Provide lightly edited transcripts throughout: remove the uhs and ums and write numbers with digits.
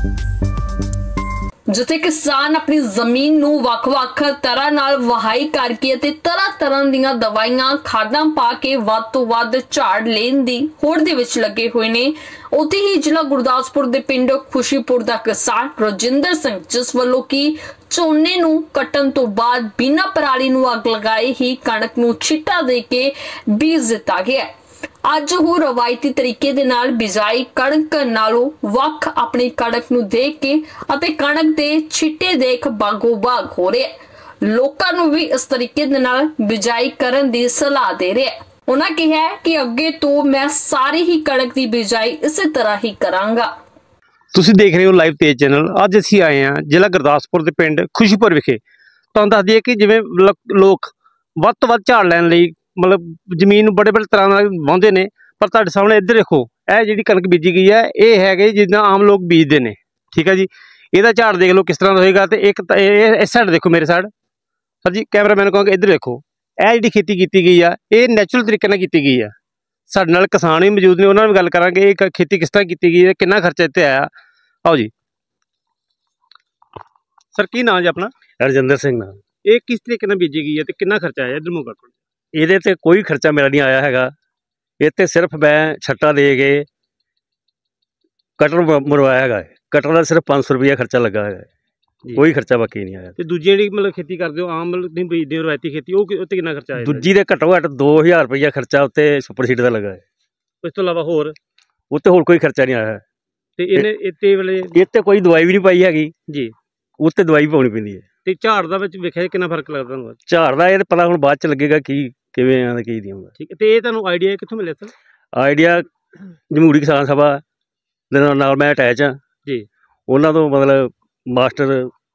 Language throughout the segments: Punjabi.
जिथे किसान अपनी जमीन नूं वख-वख तरह नाल वहाई करके ते तरह दीयां दवाइयां खादां पा के वध तों वध झाड़ लेण दी होड़ दे विच लगे हुए ने, उत्थे ही जिला गुरदासपुर दे पिंड खुशीपुर दा किसान रजिंदर सिंह जिस वल्लों की झोने नूं कट्टण तों बाद बिना पराली नूं अग लगाए ही कणक नूं छिट्टा दे के बीज दिता गया। अज वो रवायती तरीके दे नाल बिजाई कणक नालों वख अपनी कणक नूं देख के अते कणक दे छिट्टे देख बागो बाग हो रहे। लोकां नूं भी इस तरीके दे नाल बिजाई करन दी सलाह दे रहे। उन्हां कहा कि अगे तो मैं सारी ही कणक दी बिजाई इसी तरह ही करांगा। ਤੁਸੀਂ देख रहे हो लाइव तेज चैनल। ਅੱਜ ਅਸੀਂ ਆਏ ਹਾਂ ਜ਼ਿਲ੍ਹਾ ਗੁਰਦਾਸਪੁਰ ਦੇ ਪਿੰਡ ਖੁਸ਼ੀਪੁਰ ਵਿਖੇ। ਤੁਹਾਨੂੰ ਦੱਸ ਦਈਏ ਕਿ ਜਿਵੇਂ ਲੋਕ ਵੱਧ ਤੋਂ ਵੱਧ ਝਾੜ ਲੈਣ ਲਈ मतलब ਜ਼ਮੀਨ ਨੂੰ ਬੜੇ ਤਰ੍ਹਾਂ ਨਾਲ ਵਾਹੁੰਦੇ ਨੇ, ਪਰ ਤੁਹਾਡੇ ਸਾਹਮਣੇ ਇੱਧਰ ਦੇਖੋ, ਇਹ ਜਿਹੜੀ ਕਣਕ ਬੀਜੀ ਗਈ ਹੈ ਇਹ ਹੈਗੇ ਜਿੱਦਾਂ ਆਮ ਲੋਕ ਬੀਜਦੇ ਨੇ। ਠੀਕ ਹੈ ਜੀ, ਇਹਦਾ ਝਾੜ ਦੇਖ ਲਓ ਕਿਸ ਤਰ੍ਹਾਂ ਦਾ ਹੋਏਗਾ। ਤੇ ਇੱਕ ਇਸ ਸਾਈਡ ਦੇਖੋ, ਮੇਰੇ ਸਾਈਡ ਸਰ ਜੀ ਕੈਮਰਾਮੈਨ ਕਹਾਂਗੇ ਇੱਧਰ ਦੇਖੋ, ਇਹ ਜਿਹੜੀ ਖੇਤੀ ਕੀਤੀ ਗਈ ਆ ਇਹ ਨੈਚੁਰਲ ਤਰੀਕੇ ਨਾਲ ਕੀਤੀ ਗਈ ਆ। ਸਾਡੇ ਨਾਲ ਕਿਸਾਨ ਵੀ ਮੌਜੂਦ ਨੇ, ਉਹਨਾਂ ਨਾਲ ਵੀ ਗੱਲ ਕਰਾਂਗੇ ਇਹ ਖੇਤੀ ਕਿਸ ਤਰ੍ਹਾਂ ਕੀਤੀ ਗਈ ਹੈ, ਕਿੰਨਾ ਖਰਚਾ ਇੱਥੇ ਆਇਆ। ਆਓ ਜੀ ਸਰ, ਕੀ ਨਾਮ ਜੀ ਆਪਣਾ? ਰਜਿੰਦਰ ਸਿੰਘ ਨਾਮ। ਇਹ ਕਿਸ ਤਰੀਕੇ ਨਾਲ ਬੀਜੀ ਗਈ ਹੈ ਤੇ ਕਿੰਨਾ ਖਰਚਾ ਆਇਆ? ਇੱਧਰ ਮੂੰਹ ਕਰ। ਇਹਦੇ ਤੇ ਕੋਈ ਖਰਚਾ ਮੇਰਾ ਨਹੀਂ ਆਇਆ ਹੈਗਾ। ਇਹ ਤੇ ਸਿਰਫ ਮੈਂ ਛੱਟਾ ਦੇ ਕੇ ਕਟਰ ਮਰਵਾਇਆ ਹੈਗਾ। ਕਟਰ ਦਾ ਸਿਰਫ 500 ਰੁਪਇਆ ਖਰਚਾ ਲੱਗਾ ਹੈਗਾ, ਕੋਈ ਖਰਚਾ ਬਾਕੀ ਨਹੀਂ ਆਇਆ। ਤੇ ਦੂਜੀ ਜਿਹੜੀ ਮਤਲਬ ਖੇਤੀ ਕਰਦੇ ਹੋ ਆਮ ਮਤਲਬ ਨਹੀਂ ਬੀਜਦੇ ਹੋ ਰਵਾਇਤੀ ਖੇਤੀ, ਉਹ ਉੱਤੇ ਕਿੰਨਾ ਖਰਚਾ ਆਇਆ? ਦੂਜੀ ਦੇ ਘੱਟੋ ਘੱਟ 2000 ਰੁਪਇਆ ਖਰਚਾ ਉੱਤੇ ਸੁਪਰ ਸੀਡ ਦਾ ਲੱਗਾ ਹੈ। ਉਸ ਤੋਂ ਇਲਾਵਾ ਹੋਰ ਉੱਤੇ ਹੋਰ ਕੋਈ ਖਰਚਾ ਨਹੀਂ ਆਇਆ। ਤੇ ਇਹਨੇ ਇੱਥੇ ਵੇਲੇ ਇੱਥੇ ਕੋਈ ਦਵਾਈ ਵੀ ਨਹੀਂ ਪਾਈ ਹੈਗੀ ਜੀ, ਉੱਤੇ ਦਵਾਈ ਪਾਉਣੀ ਪੈਂਦੀ ਹੈ। ਤੇ ਝਾੜ ਦਾ ਵਿੱਚ ਵੇਖਿਆ ਕਿੰਨਾ ਫਰਕ ਲੱਗਦਾ ਤੁਹਾਨੂੰ? ਝਾੜ ਦਾ ਇਹ ਤਾਂ ਪਤਾ ਹੁਣ ਬਾਅਦ ਚ ਲੱਗੇਗਾ ਕੀ ਕਿਵੇਂ ਆ ਕੀ ਨਹੀਂ ਹੁੰਦਾ। ਠੀਕ ਹੈ, ਤੇ ਇਹ ਤੁਹਾਨੂੰ ਆਈਡੀਆ ਕਿੱਥੋਂ ਮਿਲਿਆ ਸਰ? ਆਈਡੀਆ ਜਮਹੂਰੀ ਕਿਸਾਨ ਸਭਾ ਦੇ ਨਾਲ ਮੈਂ ਅਟੈਚ ਹਾਂ ਜੀ, ਉਹਨਾਂ ਤੋਂ ਮਤਲਬ ਮਾਸਟਰ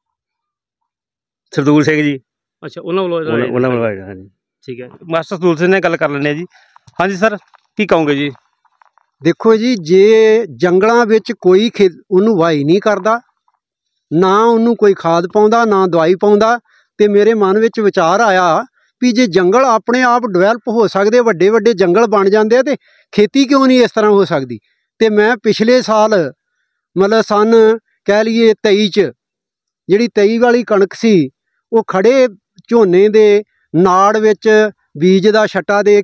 ਸਰਦੂਲ ਸਿੰਘ ਜੀ। ਅੱਛਾ, ਉਹਨਾਂ ਵੱਲੋਂ ਹਾਂਜੀ ਠੀਕ ਹੈ। ਮਾਸਟਰ ਸਰਦੂਲ ਸਿੰਘ ਨਾਲ ਗੱਲ ਕਰ ਲੈਂਦੇ ਹਾਂ ਜੀ। ਹਾਂਜੀ ਸਰ, ਕੀ ਕਹੋਗੇ ਜੀ? देखो जी, जे जंगलों विच कोई उन्होंने वाही नहीं करता, ना उन्होंने कोई खाद पाउंदा ना दवाई पाउंदा, ते मेरे मन विच विचार आया भी जे जंगल अपने आप डिवेलप हो सकते, वड्डे वड्डे जंगल बन जाते तो खेती क्यों नहीं इस तरह हो सकती। तो मैं पिछले साल मतलब सन कह लीए 23 जिहड़ी 23 वाली कणक सी वो खड़े झोने दे नाड़ विच बीज दा छट्टा दे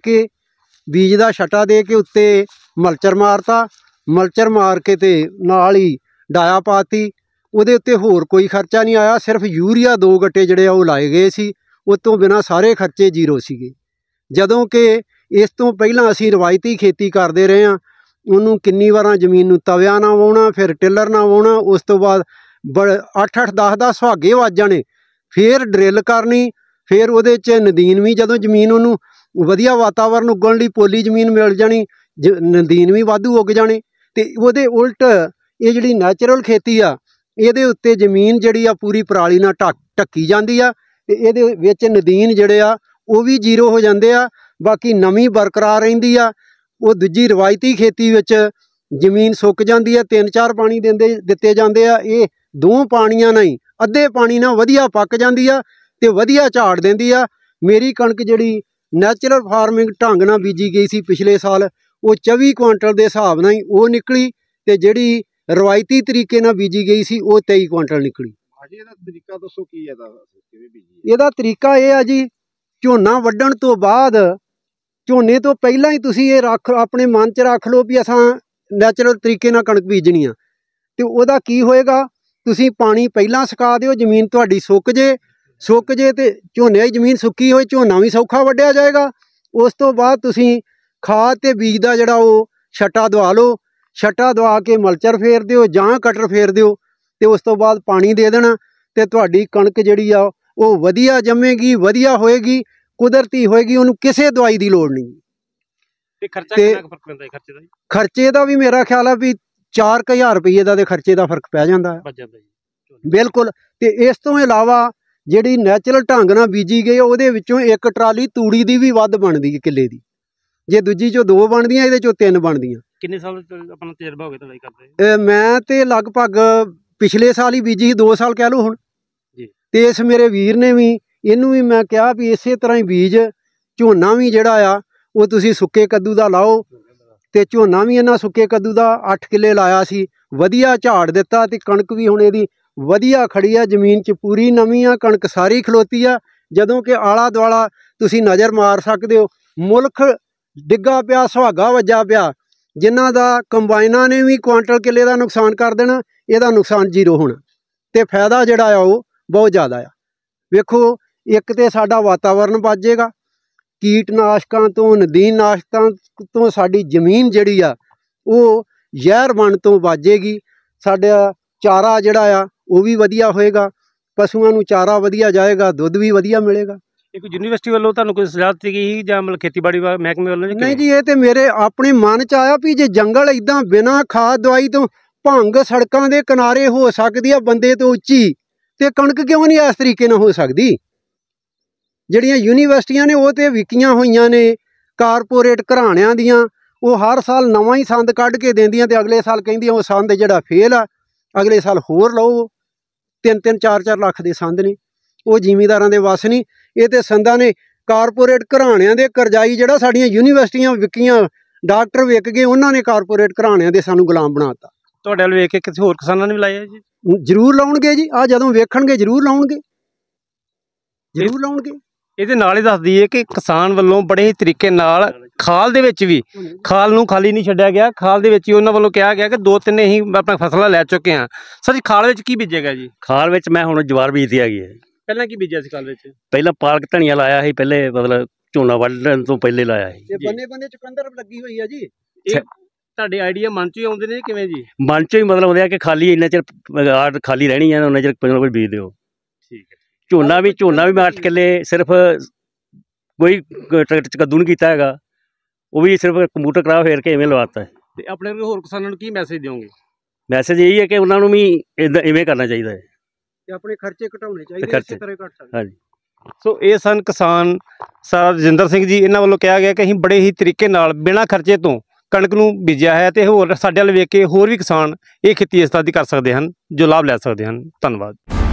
के उत्ते मलचर मारता, मलचर मार के ते नाल ही डाया पाती। उहदे उत्ते होर कोई खर्चा नहीं आया, सिर्फ यूरिया 2 गट्टे जिहड़े वो लाए गए सी, उस तो बिना सारे खर्चे जीरो सीगे। जदों कि इस तो पहलां असीं रवायती खेती करते रहे हैं, उन्होंने किन्नी वारां जमीन नूं तविया ना वाहुणा, फिर टिलर ना वाहुणा, उस तो बाद 8-8 10-10 सुहागे वज जाने, फिर ड्रिल करनी, फिर उहदे च नदीन भी जदों जमीन उन्होंने वधिया वातावरण उगण लई पोली जमीन मिल जानी, नदीन भी वाधू उग जाने। तो वो उल्ट ये जी नैचुरल खेती आ, ये उत्ते जमीन जी पूरी पराली नाल ढक्की जाती आ, ते ये विच नदीन जिहड़े आ वो भी जीरो हो जाते आ, बाकी नमी बरकरार रहिंदी आ। वो दूजी रवायती खेती विच जमीन सुक जाती है, 3-4 पानी दिते जाते आ, ये 2 पानियां नहीं अद्धे पानी नाल वधिया पक जाती आ ते वधिया झाड़ दिंदी आ। मेरी कणक जिहड़ी नैचुरल फार्मिंग ढंग नाल बीजी गई सी पिछले साल, वो 24 कुंटल के हिसाब नाल ही वो निकली, ते जिहड़ी रवायती तरीके नाल बीजी गई सी वो 23 कुंटल निकली। तरीका दसो की है इहदा तरीका यह है जी, झोना वड्डण तो बाद झोने तो पहला ही तुसीं ये रख अपने मन च रख लो भी असां नैचुरल तरीके नाल कणक बीजनी आ। ते उहदा की होएगा, तुसीं पानी पहला सुका दिओ, जमीन तुहाडी सुक जे ते झोने दी जमीन सुक्की होए झोना भी सौखा वड्डिया जाएगा। उस तो बाद तुसीं खाद ते बीज का जिहड़ा वो छट्टा दवा लो, छट्टा दवा के मलचर फेर दिओ जां कटर फेर दिओ, ते उस तो बाद पानी दे देना, ते तुहाडी कणक जिहड़ी आ वो वधिया जमेगी, वधिया होएगी, कुदरती होएगी, उहनूं किसी दवाई की लोड़ नहीं। खर्चे का भी मेरा ख्याल है भी 4000 रुपये का खर्चे का फर्क पै जाता है बिल्कुल। तो इस तो इलावा जिहड़ी नैचुरल ढंग नाल बीजी गई उहदे विचों 1 ट्राली तूड़ी की भी वध बनदी है किले की, जे दूजी चो 2 बनदियां इहदे चो 3 बनदियां। किन्ने साल अपना तजर्बा हो गया दवाई करदे? मैं तो लगभग पिछले साल ही बीजी 2 साल कह लो हुण। ते इस मेरे वीर ने भी इनू भी मैं कहा भी इस तरह ही बीज झोना भी जिहड़ा आ वो तुसीं सुक्के कद्दू दा लाओ, ਤੇ ਝੋਨਾ ਵੀ ਇਹਨਾਂ ਸੁੱਕੇ ਕੱਦੂ ਦਾ 8 ਕਿੱਲੇ ਲਾਇਆ ਸੀ, ਵਧੀਆ ਝਾੜ ਦਿੱਤਾ ਤੇ ਕਣਕ ਵੀ ਹੁਣ ਇਹਦੀ ਵਧੀਆ ਖੜੀ ਆ, ਜ਼ਮੀਨ 'ਚ ਪੂਰੀ ਨਵੀਂ ਆ, ਕਣਕ ਸਾਰੀ ਖਲੋਤੀ ਆ। ਜਦੋਂ ਕਿ ਆਲਾ ਦੁਆਲਾ ਤੁਸੀਂ ਨਜ਼ਰ ਮਾਰ ਸਕਦੇ ਹੋ, ਮੁਲਕ ਡਿੱਗਾ ਪਿਆ, ਸੁਹਾਗਾ ਵੱਜਾ ਪਿਆ, ਜਿਨ੍ਹਾਂ ਦਾ ਕੰਬਾਈਨਾਂ ਨੇ ਵੀ ਕੁਆਂਟਲ ਕਿੱਲੇ ਦਾ ਨੁਕਸਾਨ ਕਰ ਦੇਣਾ, ਇਹਦਾ ਨੁਕਸਾਨ ਜ਼ੀਰੋ ਹੋਣਾ ਤੇ ਫਾਇਦਾ ਜਿਹੜਾ ਆ ਉਹ ਬਹੁਤ ਜ਼ਿਆਦਾ ਆ। ਵੇਖੋ, ਇੱਕ ਤੇ ਸਾਡਾ ਵਾਤਾਵਰਨ ਬਚੇਗਾ, ਕੀਟਨਾਸ਼ਕਾਂ ਤੋਂ, ਨਦੀਨਨਾਸ਼ਕਾਂ ਤੋਂ ਸਾਡੀ ਜ਼ਮੀਨ ਜਿਹੜੀ ਆ ਉਹ ਜ਼ਹਿਰ ਬਣ ਤੋਂ ਬਚੇਗੀ। ਸਾਡਾ ਚਾਰਾ ਜਿਹੜਾ ਆ ਉਹ ਵੀ ਵਧੀਆ ਹੋਏਗਾ, ਪਸ਼ੂਆਂ ਨੂੰ ਚਾਰਾ ਵਧੀਆ ਜਾਏਗਾ, ਦੁੱਧ ਵੀ ਵਧੀਆ ਮਿਲੇਗਾ। ਇੱਕ ਯੂਨੀਵਰਸਿਟੀ ਵੱਲੋਂ ਤੁਹਾਨੂੰ ਕੋਈ ਸਲਾਹ ਦਿੱਤੀ ਗਈ ਸੀ ਜਾਂ ਮਤਲਬ ਖੇਤੀਬਾੜੀ ਮਹਿਕਮੇ ਵੱਲੋਂ? ਨਹੀਂ ਜੀ, ਇਹ ਤੇ ਮੇਰੇ ਆਪਣੇ ਮਨ 'ਚ ਆਇਆ ਵੀ ਜੇ ਜੰਗਲ ਇਦਾਂ ਬਿਨਾਂ ਖਾਦ ਦਵਾਈ ਤੋਂ ਭੰਗ ਸੜਕਾਂ ਦੇ ਕਿਨਾਰੇ ਹੋ ਸਕਦੀ ਆ ਬੰਦੇ ਤੋਂ ਉੱਚੀ, ਤੇ ਕਣਕ ਕਿਉਂ ਨਹੀਂ ਇਸ ਤਰੀਕੇ ਨਾਲ ਹੋ ਸਕਦੀ? ਜਿਹੜੀਆਂ ਯੂਨੀਵਰਸਿਟੀਆਂ ਨੇ ਉਹ ਤੇ ਵਿਕੀਆਂ ਹੋਈਆਂ ਨੇ ਕਾਰਪੋਰੇਟ ਘਰਾਣਿਆਂ ਦੀਆਂ, ਉਹ ਹਰ ਸਾਲ ਨਵਾਂ ਹੀ ਸੰਦ ਕੱਢ ਕੇ ਦਿੰਦੀਆਂ ਤੇ ਅਗਲੇ ਸਾਲ ਕਹਿੰਦੀਆਂ ਉਹ ਸੰਦ ਜਿਹੜਾ ਫੇਲ ਆ, ਅਗਲੇ ਸਾਲ ਹੋਰ ਲਓ। 3-3 4-4 ਲੱਖ ਦੇ ਸੰਦ ਨੇ, ਉਹ ਜ਼ਿਮੀਂਦਾਰਾਂ ਦੇ ਵੱਸ ਨਹੀਂ। ਇਹ ਤੇ ਸੰਦਾਂ ਨੇ ਕਾਰਪੋਰੇਟ ਘਰਾਣਿਆਂ ਦੇ ਕਰਜ਼ਾਈ, ਜਿਹੜਾ ਸਾਡੀਆਂ ਯੂਨੀਵਰਸਿਟੀਆਂ ਵਿਕੀਆਂ, ਡਾਕਟਰ ਵਿਕ ਗਏ, ਉਹਨਾਂ ਨੇ ਕਾਰਪੋਰੇਟ ਘਰਾਣਿਆਂ ਦੇ ਸਾਨੂੰ ਗੁਲਾਮ ਬਣਾਤਾ। ਤੁਹਾਡੇ ਵੱਲ ਵੇਖ ਕੇ ਕਿਸੇ ਹੋਰ ਕਿਸਾਨਾਂ ਨੇ ਵੀ ਲਾਇਆ ਜੀ? ਜ਼ਰੂਰ ਲਾਉਣਗੇ ਜੀ, ਆ ਜਦੋਂ ਵੇਖਣਗੇ ਜ਼ਰੂਰ ਲਾਉਣਗੇ, ਜ਼ਰੂਰ ਲਾਉਣਗੇ। ਇਹਦੇ ਨਾਲ ਹੀ ਦੱਸ ਦਈਏ ਕਿ ਕਿਸਾਨ ਵੱਲੋਂ ਬੜੇ ਹੀ ਤਰੀਕੇ ਨਾਲ ਖਾਲ ਦੇ ਵਿੱਚ ਵੀ, ਖਾਲ ਨੂੰ ਖਾਲੀ ਨਹੀਂ ਛੱਡਿਆ ਗਿਆ, ਖਾਲ ਦੇ ਵਿੱਚ ਹੀ ਉਹਨਾਂ ਵੱਲੋਂ ਕਿਹਾ ਗਿਆ ਕਿ 2-3 ਹੀ ਆਪਣਾ ਫਸਲਾਂ ਲੈ ਚੁੱਕੇ ਹਾਂ। ਸਰ ਜੀ, ਖਾਲ ਵਿੱਚ ਕੀ ਬੀਜੇਗਾ ਜੀ? ਖਾਲ ਵਿੱਚ ਮੈਂ ਹੁਣ ਜਵਾਰ ਬੀਜਦੀ ਹੈਗੀ ਹੈ। ਪਹਿਲਾਂ ਕੀ ਬੀਜਿਆ ਸੀ ਖਾਲ ਵਿੱਚ? ਪਹਿਲਾਂ ਪਾਲਕ ਧਨੀਆ ਲਾਇਆ ਸੀ, ਪਹਿਲੇ ਮਤਲਬ ਝੋਨਾ ਵੱਢਣ ਤੋਂ ਪਹਿਲੇ ਲਾਇਆ ਸੀ। ਤੇ ਬੰਨੇ ਚੁਕੰਦਰ ਲੱਗੀ ਹੋਈ ਆ ਜੀ। ਇਹ ਤੁਹਾਡੇ ਆਈਡੀਆ ਮਨ 'ਚ ਹੀ ਆਉਂਦੇ ਨੇ ਕਿਵੇਂ ਜੀ? ਮਨ 'ਚੋਂ ਹੀ ਮਤਲਬ ਆਉਂਦਾ ਕਿ ਖਾਲੀ ਇੰਨਾ ਚਿਰ ਆੜ ਖਾਲੀ ਰਹਿਣੀ ਹੈ, ਉਹਨਾਂ ਚਿਰ ਕੁਝ ਨਾ ਕੁਝ ਬੀਜ ਦਿਓ। ਠੀਕ ਹੈ। ਝੋਨਾ ਵੀ ਮੈਂ 8 ਕਿੱਲੇ ਸਿਰਫ ਕੋਈ ਟਰੈਕਟਰ 'ਚ ਕੱਦੂ ਨਹੀਂ ਕੀਤਾ ਹੈਗਾ, ਉਹ ਵੀ ਸਿਰਫ ਕੰਪਿਊਟਰ ਕਰਾ ਫੇਰ ਕੇ ਇਵੇਂ ਲਵਾਤਾ ਹੈ। ਤੇ ਆਪਣੇ ਹੋਰ ਕਿਸਾਨਾਂ ਨੂੰ ਕੀ ਮੈਸੇਜ ਦਿਓਗੇ? ਮੈਸੇਜ ਇਹੀ ਹੈ ਕਿ ਉਹਨਾਂ ਨੂੰ ਵੀ ਇਵੇਂ ਕਰਨਾ ਚਾਹੀਦਾ ਹੈ ਤੇ ਆਪਣੇ ਖਰਚੇ ਘਟਾਉਣੇ ਚਾਹੀਦੇ, ਇਸੇ ਤਰ੍ਹਾਂ ਘਟ ਸਕਦੇ। ਹਾਂਜੀ। ਸੋ ਇਹ ਸਨ ਕਿਸਾਨ ਰਜਿੰਦਰ ਸਿੰਘ ਜੀ। ਇਹਨਾਂ ਵੱਲੋਂ ਕਿਹਾ ਗਿਆ ਕਿ ਅਸੀਂ ਬੜੇ ਹੀ ਤਰੀਕੇ ਨਾਲ ਬਿਨਾਂ ਖਰਚੇ ਤੋਂ ਕਣਕ ਨੂੰ ਬੀਜਿਆ ਹੈ ਤੇ ਹੋਰ ਸਾਡੇ ਵੱਲ ਵੇਖ ਕੇ ਹੋਰ ਵੀ ਕਿਸਾਨ ਇਹ ਖੇਤੀ ਇਸ ਤਰ੍ਹਾਂ ਦੀ ਕਰ ਸਕਦੇ ਹਨ ਜੋ ਲਾਭ ਲੈ ਸਕਦੇ ਹਨ। ਧੰਨਵਾਦ।